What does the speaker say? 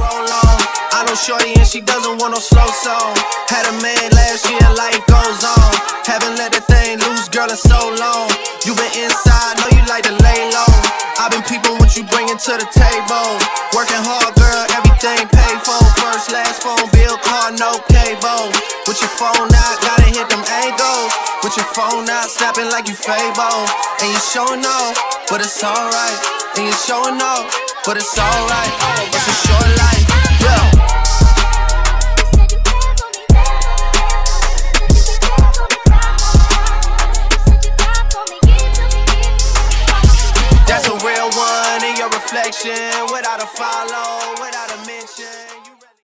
roll on. I know shorty and she doesn't want no slow song. Had a man last year, life goes on. Haven't let that thing loose, girl, in so long. You been inside, know you like to lay low. I've been peeping what you bringing to the table. Working hard, girl, everything paid for. First, last phone bill, car, no cable. With your phone out, gotta hit them angles. With your phone out, snapping like you Fable. And you showing off, but it's alright. And you showing off, but it's alright. It's a short life, yeah. That's a real one in your reflection without a follow.